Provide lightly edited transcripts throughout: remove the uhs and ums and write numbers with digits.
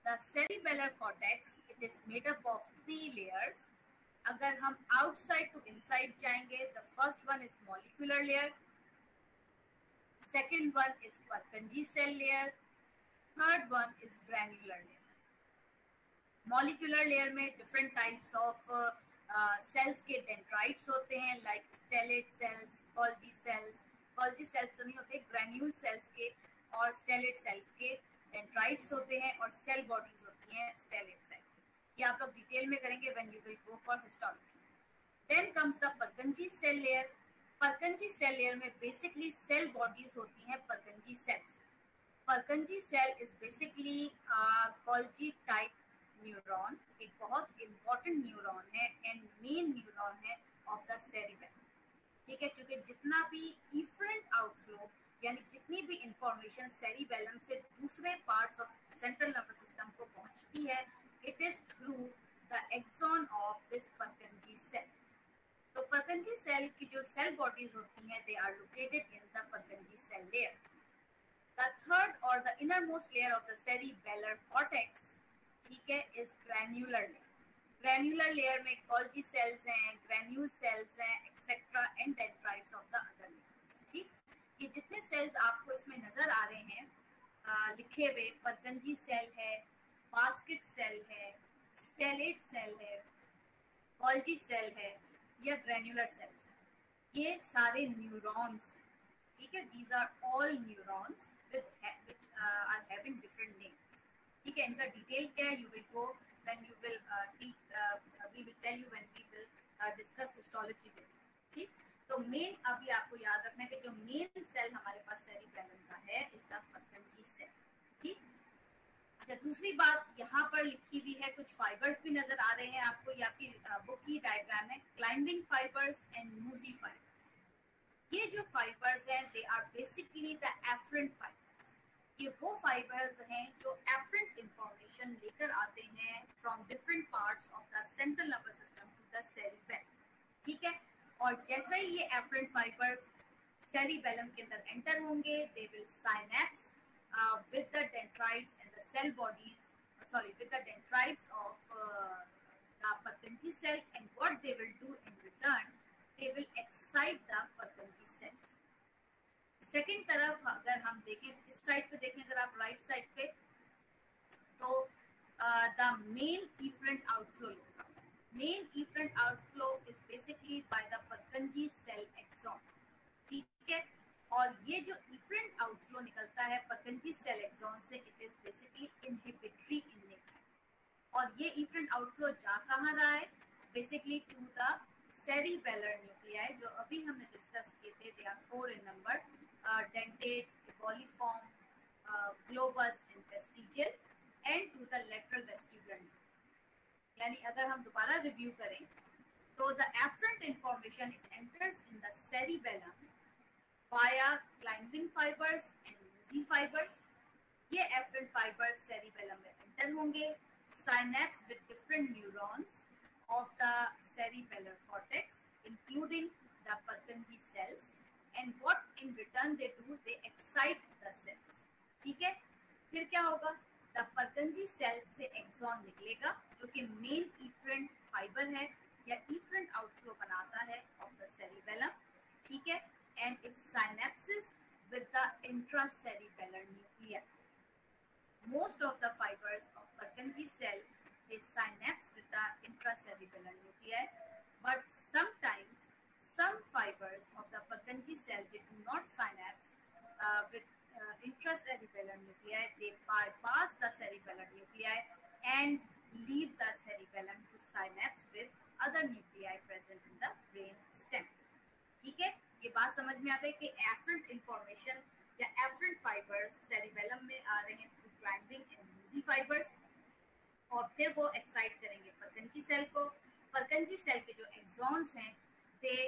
the cerebellar cortex, it is made up of 3 layers. अगर हम outside to inside जाएंगे, the first one is molecular layer, second one is Purkinje cell layer, third one is granular layer. Molecular layer में different types of cells के dendrites होते हैं, like stellate cells, Golgi cells. Golgi cells तो नहीं होते, granule cells के और stellate cells के dendrites होते हैं और cell bodies होती हैं stellate cells. ये आप लोग डिटेल में करेंगे when you will go for histology. Then comes the Purkinje cell layer. Purkinje cell layer में basically cell bodies होती हैं Purkinje cells. Purkinje cell is basically Golgi type neuron, एक बहुत इम्पोर्टेंट न्यूरॉन है एंड मेन न्यूरॉन है of the cerebellum. ठीक है, क्योंकि जितना भी इफरेंट आउटफ्लो यानी जितनी भी इंफॉर्मेशन सेरिबेलम से दूसरे parts of central nervous system को पहुंचती है, it is through the axon of this Purkinje cell. तो Purkinje सेल की जो सेल बॉडीज होती हैं, they are located in the Purkinje cell layer. The third और the innermost layer of the cerebellar cortex, ठीक है, is granular layer. Granular layer में Golgi cells हैं, ग्रैन्यूल सेल्स हैं, etcetera and dendrites of the other layers. ठीक, ये जितने sales आपको इसमें नजर आ रहे हैं लिखे हुए, Purkinje सेल है, बास्केट सेल है, स्टेलेट सेल है, Golgi सेल है या ग्रैन्युलर सेल्स है, ये सारे न्यूरॉन्स हैं. ठीक है, these are all neurons which are having different names. ठीक है, इनका डिटेल क्या है, you will go when you will teach, we will tell you when we will discuss histology में. ठीक, तो मेन अभी आपको याद रखना है कि जो मेन सेल हमारे पास सेरिबेलम का है इज द Purkinje सेल. ठीक, अच्छा, दूसरी बात यहाँ पर लिखी हुई है, कुछ फाइबर्स भी नजर आ रहे हैं आपको, ये आपकी बुक की डायग्राम है, climbing fibres and mossy fibres. ये जो फाइबर्स हैं, they are basically the afferent fibres. ये वो फाइबर्स हैं जो एफरेंट इंफॉर्मेशन लेकर आते हैं from different parts of the central nervous system to the cerebellum. ठीक है, और जैसे ही ये एफरेंट फाइबर्स सेरिबेलम के अंदर एंटर होंगे, they will synapse with the dendrites and the cell bodies, with the dendrites of the Purkinje cell, and what they will do in return, they will excite the Purkinje cells. Second तरफ अगर हम देखें, इस side पे देखें अगर आप right side पे, तो द मेन इफरेंट आउटफ्लो लिखा है. Main efferent outflow is basically by the Purkinje cell axon. ठीक है, और ये जो इफरेंट आउटफ्लो निकलता है Purkinje सेल एक्सॉन से, it is basically inhibitory in nature. और ये इफरेंट आउटफ्लो जा कहाँ रहा है, basically to the cerebellar nuclei, जो अभी हमने डिस्कस किए थे. They are 4 in number, dentate, eboliform, globus and vestigial, and to the lateral vestibular nucleus. यानी अगर हम दोबारा रिव्यू करें, तो the afferent information it enters in the cerebellum via climbing fibers and Golgi fibers. ये afferent fibers cerebellum में enter होंगे, synapse with different neurons of the cerebellar cortex, including the Purkinje cells. And what in return they do, they excite the cells. ठीक है, फिर क्या होगा, the Purkinje cell से axon निकलेगा जो कि मेन इफरेंट फाइबर है या इफरेंट आउटफ्लो बनाता है ऑफ द सेरिबेलम. ठीक है, and it synapses with the intracerebellar nuclei. Most of the fibers of Purkinje cell, they synapse with the intracerebellar nuclei, but sometimes some fibers of the Purkinje cell, they do not synapse with intracerebellar nuclei. They bypass the cerebellar nuclei and leave the cerebellum to synapse with other nuclei present in the brain stem. ठीक है, ये बात समझ में आ गई कि afferent information या एफरेंट फाइबर्स सेरिबेलम में आ रहे हैं through climbing and Golgi fibres, और फिर वो एक्साइट करेंगे Purkinje सेल को. Purkinje सेल के जो एक्सॉन्स हैं, they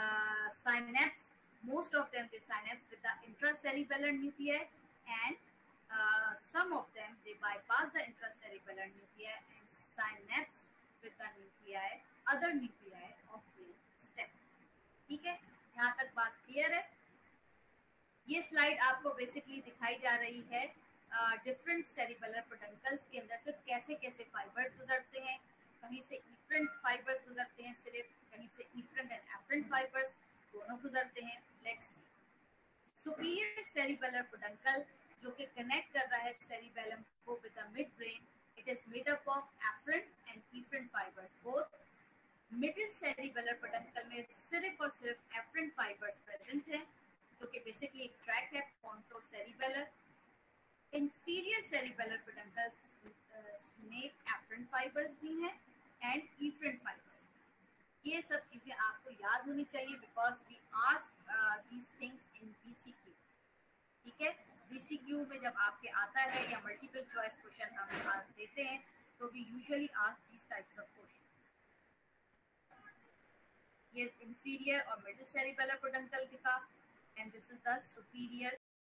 synapse, most of them they synapse with the intracerebellar nuclei, and some of them they bypass the intracerebellar nuclei and synapse with the nuclei, other nuclei of brain stem. ठीक है, यहाँ तक बात clear है. ये slide आपको basically दिखाई जा रही है डिफरेंट सेरिबेलर पेडुंकल्स के अंदर से कैसे कैसे फाइबर्स गुजरते हैं। कहीं से इफरेंट फाइबर्स गुजरते हैं सिर्फ, कहीं से इफरेंट एंड एफरेंट फाइबर्स दोनों गुजरते हैं। Let's see. Superior cerebellar peduncle जो कि कनेक्ट कर रहा है सेरिबेलम को with the midbrain, it is made up of afferent and efferent fibres both. Middle cerebellar peduncle में सिर्फ और सिर्फ एफरेंट फाइबर्स प्रेजेंट हैं, जो कि बेसिकली एक ट्रैक है pontocerebellar. Inferior cerebellar peduncles में एफरेंट फाइबर्स भी हैं एंड इफरेंट फाइबर्स। ये सब चीजें आपको याद होनी चाहिए because we ask these things in BCQ. ठीक है, बीसीक्यू में जब आपके आता है या मल्टीपल चॉइस क्वेश्चन हम देते हैं तो we usually ask these types of question. ये इंफीरियर और मिडिल सेरिबेलर पेडुंकल दिखा and this is the superior